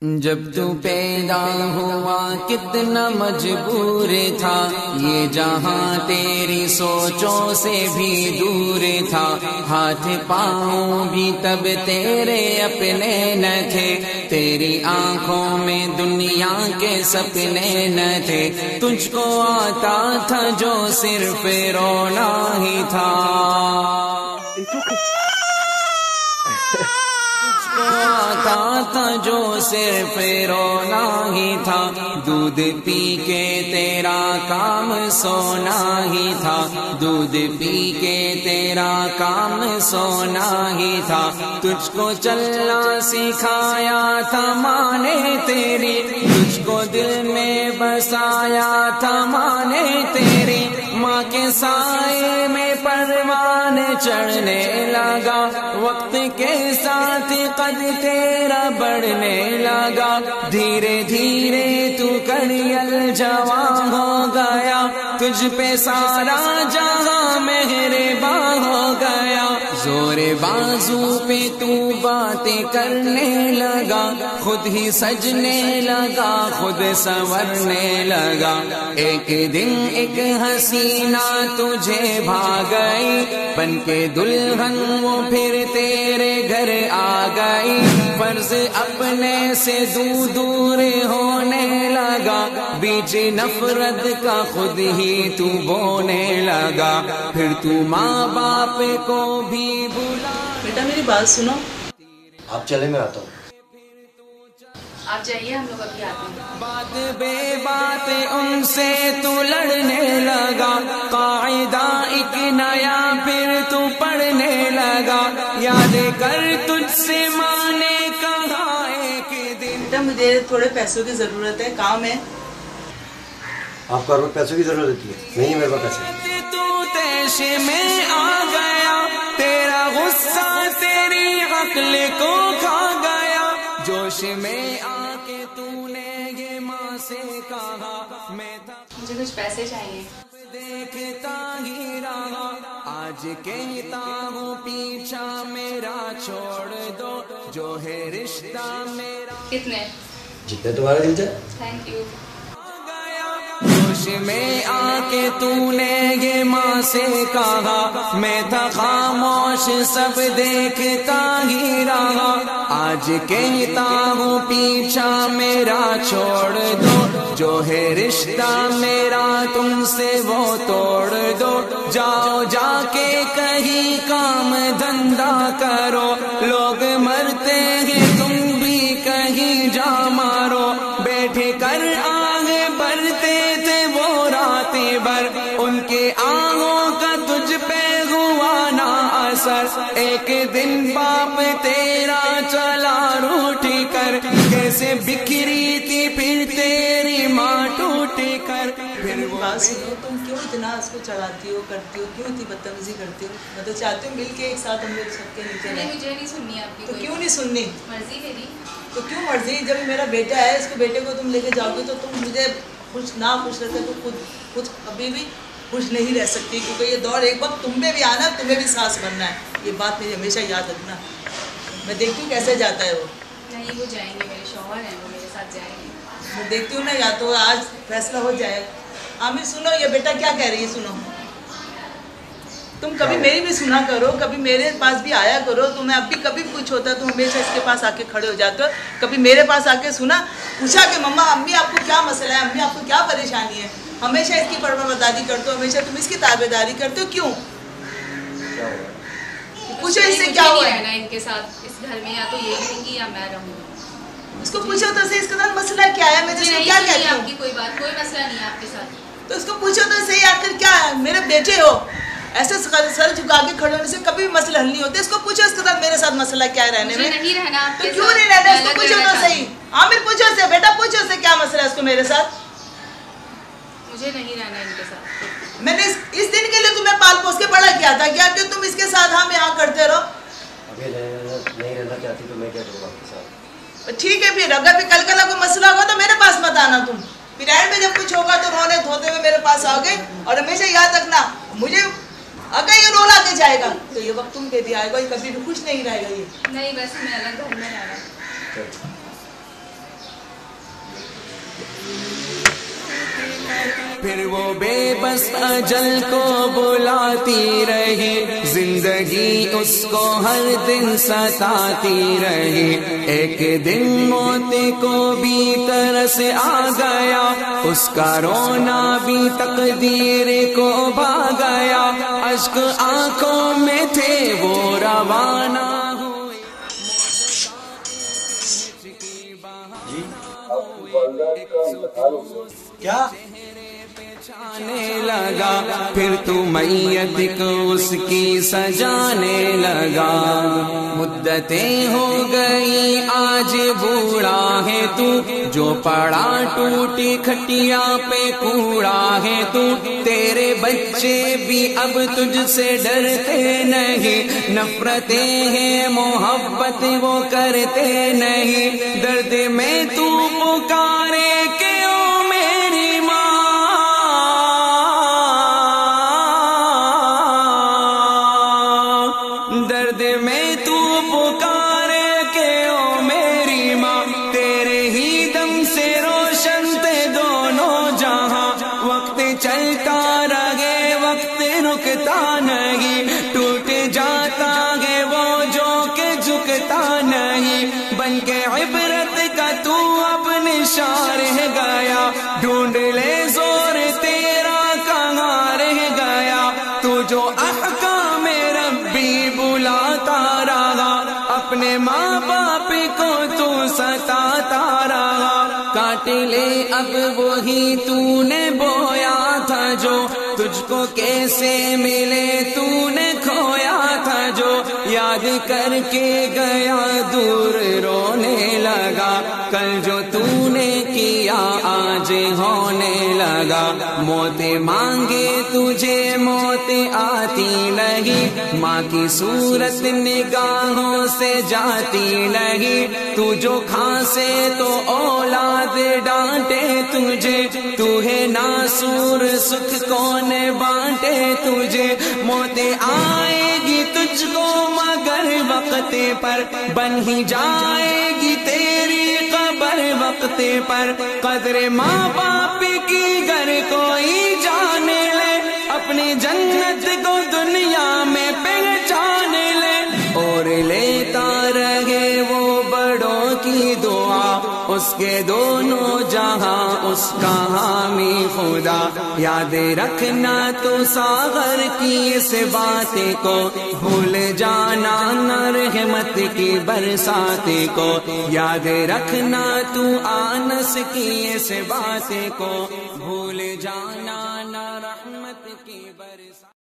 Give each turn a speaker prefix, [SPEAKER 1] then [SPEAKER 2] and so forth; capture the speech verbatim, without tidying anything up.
[SPEAKER 1] جب تو پیدا ہوا کتنا مجبور تھا، یہ جہاں تیری سوچوں سے بھی دور تھا، ہاتھ پاؤں بھی تب تیرے اپنے نہ تھے، تیری آنکھوں میں دنیا کے سپنے نہ تھے، تجھ کو آتا تھا جو صرف رونا ہی تھا، آتا تھا جو صرف رونا ہی تھا، دودھ پی کے تیرا کام سونا ہی تھا، دودھ پی کے تیرا کام سونا ہی تھا، تجھ کو چلنا سکھایا تھا ماں نے تیری، تجھ کو دل میں بسایا تھا ماں نے تیری، ماں کے سائے میں پروان چڑھنے لگا، وقت کے ساتھ قد تیرا بڑھنے لگا، دھیرے دھیرے تو کڑیل جوان ہو گیا، تجھ پہ سارا جہاں مہربان ہو گیا، زور بازو پہ تو باتیں کرنے لگا، خود ہی سجنے لگا، خود سنورنے لگا، ایک دن ایک حسینہ تجھے بھاگئی، بن کے دلہن وہ پھر تیرے گھر آ گئی، فرض اپنے سے دور دور ہونے لگا، بیچ نفرت کا خود ہی تو بونے لگا، پھر تو ماں باپ کو بھی بلا۔
[SPEAKER 2] بیٹا میری بات سنو،
[SPEAKER 3] آپ چلے میں آتا ہوں،
[SPEAKER 2] آپ جائیے ہم لوگ ابھی آتے ہیں۔
[SPEAKER 1] بات بے بات ان سے تو لڑنے لگا، قاعدہ ایک نیا پھر تو پڑھنے لگا، یاد کر تجھ سے ماں نے کہا ایک دن،
[SPEAKER 2] بیٹا مجھے تھوڑے پیسوں کی ضرورت ہے، کام ہے۔
[SPEAKER 3] آپ کو پیسوں کی ضرورت ہوتی ہے؟ نہیں ہے میرے پاس پیسے۔
[SPEAKER 1] تو تیش میں آ گیا، تیرا غصہ تیری عقل کو کھا گیا، جوش میں آ کے تو نے یہ ماں سے کہا میں تھا،
[SPEAKER 2] مجھے کچھ پیسے چاہیے۔
[SPEAKER 1] دیکھتا ہی رہا، آج کہتا ہوں پیچھا میرا چھوڑ دو، جو ہے رشتہ میرا
[SPEAKER 2] کتنے؟
[SPEAKER 3] جتنے تمہارا دل چاہے۔
[SPEAKER 2] Thank you.
[SPEAKER 1] جوش میں آ کے تو نے یہ ماں سے کہا، میں تھا خاموش سب دیکھتا ہی رہا، آج کہتا ہوں پیچھا میرا چھوڑ دو، جو ہے رشتہ میرا تم سے وہ توڑ دو، جاؤ جا کے کہیں کام دھندا کرو، لوگ مرتے ہیں تم بھی کہیں جا مارو، بیٹھے کر آگے بڑھتے تھے وہ راتیں بھر، ان کے آنکھوں کا تجھ پہ ہوا نہ اثر، ایک دن باپ تیرا چلا روٹھ کر، کیسے بکھری تھی پھر تیری ماں ٹوٹ کر، پھر وہ
[SPEAKER 2] بات سنو، تم کیوں اتنا اس کو چڑھاتی ہو کرتی ہو، کیوں اتنی بدتمیزی کرتی ہو؟ میں تو چاہتی ہوں مل کے ایک ساتھ ہم لوگ سب کے نیچے رہیں۔
[SPEAKER 4] مجھے نہیں سننی آپ کی،
[SPEAKER 2] تو کیوں نہیں سننی؟
[SPEAKER 4] مرضی میری۔
[SPEAKER 2] تو کیوں مرضی؟ جب میرا بیٹا ہے، اس کو بیٹے کو تم لے کے جاؤ گے تو تم مجھے خوش نہ خوش رہتے تو خود خود کبھی بھی خوش نہیں رہ سکتی، کیونکہ یہ دور ایک وقت تم پہ بھی آنا، تمہیں بھی سانس بننا ہے، یہ بات مجھے ہمیشہ یاد رکھنا۔ میں دیکھتی ہوں کیسے جاتا ہے وہ۔
[SPEAKER 4] نہیں، وہ جائیں گے، میرے شوہر ہیں، وہ میرے ساتھ جائیں گے۔
[SPEAKER 2] میں دیکھتی ہوں نا، یا تو آج فیصلہ ہو جائے۔ عامر سنو، یہ بیٹا کیا کہہ رہی ہے، سنو، تم کبھی میری بھی سنا کرو، کبھی میرے پاس بھی آیا کرو، تمہیں اب بھی کبھی کچھ ہوتا ہے تو ہمیشہ اس کے پاس آ کے کھڑے ہو جاتے ہو، کبھی میرے پاس آ کے سنا پوچھا کہ مما امی آپ کو کیا مسئلہ ہے، امی آپ کو کیا پریشانی ہے، ہمیشہ اس کی فرما برداری کرتے ہو، ہمیشہ تم اس کی تابع داری کرتے ہو، کیوں؟ پوچھو اس سے کیا ہوا ہے؟
[SPEAKER 4] رہنا ان کے ساتھ اس گھر میں، یا تو یہ رہیں گی یا میں رہوں گی۔
[SPEAKER 2] اس کو پوچھو تو صحیح اس کے ساتھ مسئلہ کیا ہے، میں
[SPEAKER 4] مجھے
[SPEAKER 2] جس کو
[SPEAKER 4] نہیں
[SPEAKER 2] کیا
[SPEAKER 4] سننی
[SPEAKER 2] کہتی
[SPEAKER 4] آپ
[SPEAKER 2] ہوں،
[SPEAKER 4] کی کوئی بات، کوئی مسئلہ نہیں ہے آپ کے ساتھ۔
[SPEAKER 2] تو اس کو پوچھو تو صحیح آخر کیا ہے، میرے بیٹے ہو، ایسے سر جھکا کے کھڑے ہونے سے کبھی بھی مسئلہ حل نہیں ہوتے، اس کو پوچھو اس کے ساتھ میرے ساتھ مسئلہ کیا ہے رہنے میں۔
[SPEAKER 4] مجھے نہیں رہنا آپ
[SPEAKER 2] تو
[SPEAKER 4] کے
[SPEAKER 2] کیوں
[SPEAKER 4] ساتھ،
[SPEAKER 2] نہیں رہنا، اس کو
[SPEAKER 4] الگ
[SPEAKER 2] پوچھو
[SPEAKER 4] رہنا
[SPEAKER 2] تو صحیح، عامر پوچھو سے، بیٹا پوچھو سے کیا مسئلہ ہے اس کو میرے ساتھ۔
[SPEAKER 4] مجھے نہیں رہنا ان کے ساتھ۔
[SPEAKER 2] میں نے اس دن کے لیے تمہیں پال پوس کے بڑا کیا تھا کیا کہ تم اس کے ساتھ ہاں میں ہاں کرتے رہو؟
[SPEAKER 3] ابھی نہیں رہنا چاہتی تو میں کیا کروں آپ کے ساتھ؟
[SPEAKER 2] ٹھیک ہے، پھر اگر پھر کل کل کوئی مسئلہ ہوگا تو میرے پاس مت آنا، تم پھر اینڈ میں جب کچھ ہوگا تو رونے دھوتے ہوئے میرے پاس آؤ گے، اور ہمیشہ یاد رکھنا مجھے اگر یہ رولا کے جائے گا تو یہ وقت تم پہ بھی آئے گا، یہ کبھی بھی خوش نہیں رہے گا۔ یہ
[SPEAKER 4] نہیں، ویسے میں الگ گھر میں رہنا۔
[SPEAKER 1] پھر وہ بے بس اجل کو بلاتی رہی، زندگی اس کو ہر دن ستاتی رہی، ایک دن موت کو بھی ترس آ گیا، اس کا رونا بھی تقدیر کو بھا گیا، اشک آنکھوں میں تھے وہ روانہ ہوئے۔
[SPEAKER 3] جی کیا
[SPEAKER 1] چانے لگا، پھر تو میت کو اس کی سجانے لگا، مدتیں ہو گئی آج بوڑھا ہے تو، جو پڑا ٹوٹی کھٹیا پہ کوڑا ہے تو، تیرے بچے بھی اب تجھ سے ڈرتے نہیں، نفرتیں ہیں محبت وہ کرتے نہیں، درد میں تو پکارے کہ او میری ماں، درد میں تو پکارے کہ او میری ماں، تیرے ہی دم سے روشن تھے دونوں جہاں، وقت چلتا رہے وقت رکتا نہیں، ٹوٹ جاتا ہے وہ جو کہ جھکتا نہیں، بن کے عبرت کا تو اب نشان رہ گیا، ڈھونڈ لے زور تیرا کہاں رہ گیا، تو جو احکام ربی بلاتا رہا، اپنے ماں باپ کو تو ستاتا رہا، کاٹ لے اب وہی تو نے بویا تھا جو، تجھ کو کیسے ملے تو نے کھویا تھا جو، یاد کر کے گیا دور رونے لگا، کل جو تو نے کیا آج ہونے لگا، موت مانگے تجھے موت آتی نہیں، ماں کی صورت نگاہوں سے جاتی نہیں، تو جو کھانسے تو اولاد ڈانٹے تجھے، تو ہے ناسور سکھ کون بانٹے تجھے، موت آئے گی تجھ کو مگر وقت پر، بن ہی جائے گی تیری قبر وقت پر، قدر ماں باپ کی گر کوئی جانے لے، اپنی جنت کو دنیا میں پہچان لے، اور لیتا رہے وہ بڑوں کی دعا، اس کے دونوں جہاں اس کا حامی خدا، یاد رکھنا تو ساغر کی اس بات کو، بھول جانا نہ رحمت کی برسات کو، یاد رکھنا تو آنس کی اس بات کو، بھول جانا نہ رحمت کی برسات